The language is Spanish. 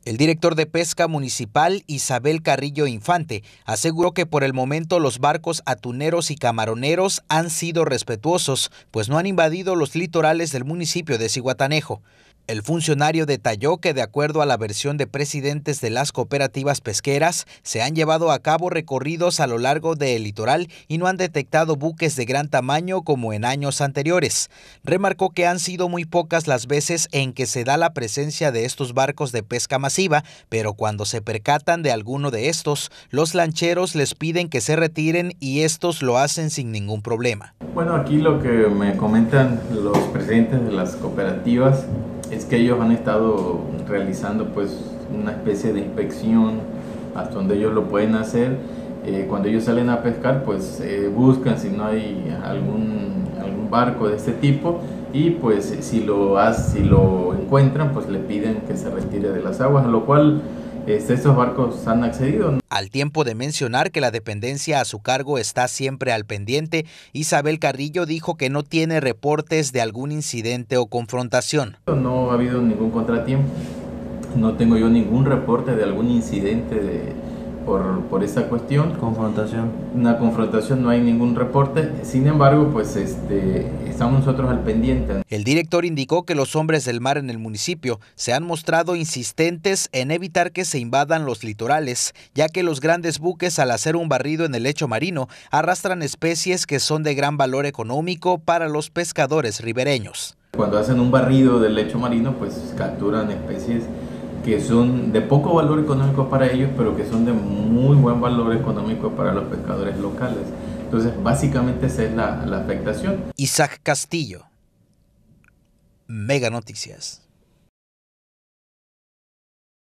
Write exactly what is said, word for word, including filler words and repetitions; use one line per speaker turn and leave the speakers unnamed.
El director de Pesca Municipal, Isabel Carrillo Infante, aseguró que por el momento los barcos atuneros y camaroneros han sido respetuosos, pues no han invadido los litorales del municipio de Zihuatanejo. El funcionario detalló que, de acuerdo a la versión de presidentes de las cooperativas pesqueras, se han llevado a cabo recorridos a lo largo del litoral y no han detectado buques de gran tamaño como en años anteriores. Remarcó que han sido muy pocas las veces en que se da la presencia de estos barcos de pesca masiva, pero cuando se percatan de alguno de estos, los lancheros les piden que se retiren y estos lo hacen sin ningún problema.
Bueno, aquí lo que me comentan los presidentes de las cooperativas es que ellos han estado realizando pues una especie de inspección hasta donde ellos lo pueden hacer. Eh, cuando ellos salen a pescar, pues eh, buscan si no hay algún, algún barco de este tipo y pues si lo, si lo encuentran, pues le piden que se retire de las aguas, a lo cual este, estos barcos han accedido.
Al tiempo de mencionar que la dependencia a su cargo está siempre al pendiente, Isabel Carrillo dijo que no tiene reportes de algún incidente o confrontación.
No ha habido ningún contratiempo, no tengo yo ningún reporte de algún incidente de, por, por esta cuestión.
Confrontación.
Una confrontación, no hay ningún reporte, sin embargo, pues este, estamos nosotros al pendiente.
El director indicó que los hombres del mar en el municipio se han mostrado insistentes en evitar que se invadan los litorales, ya que los grandes buques, al hacer un barrido en el lecho marino, arrastran especies que son de gran valor económico para los pescadores ribereños.
Cuando hacen un barrido del lecho marino, pues capturan especies que son de poco valor económico para ellos, pero que son de muy buen valor económico para los pescadores locales. Entonces, básicamente esa es la, la afectación.
Isaac Castillo, Mega Noticias.